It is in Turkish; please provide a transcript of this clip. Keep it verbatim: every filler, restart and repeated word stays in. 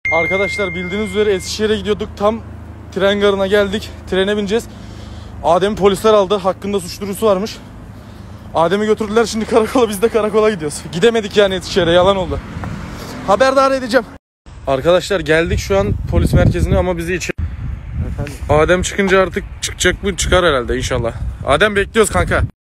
Arkadaşlar bildiğiniz üzere Eskişehir'e gidiyorduk. Tam tren garına geldik. Trene bineceğiz. Adem'i polisler aldı. Hakkında suç duyurusu varmış. Adem'i götürdüler, şimdi karakola, biz de karakola gidiyoruz. Gidemedik yani Eskişehir'e, yalan oldu. Haberdar edeceğim. Arkadaşlar geldik şu an polis merkezine ama bizi içeri... Efendim? Adem çıkınca artık çıkacak mı? Çıkar herhalde inşallah. Adem bekliyoruz kanka.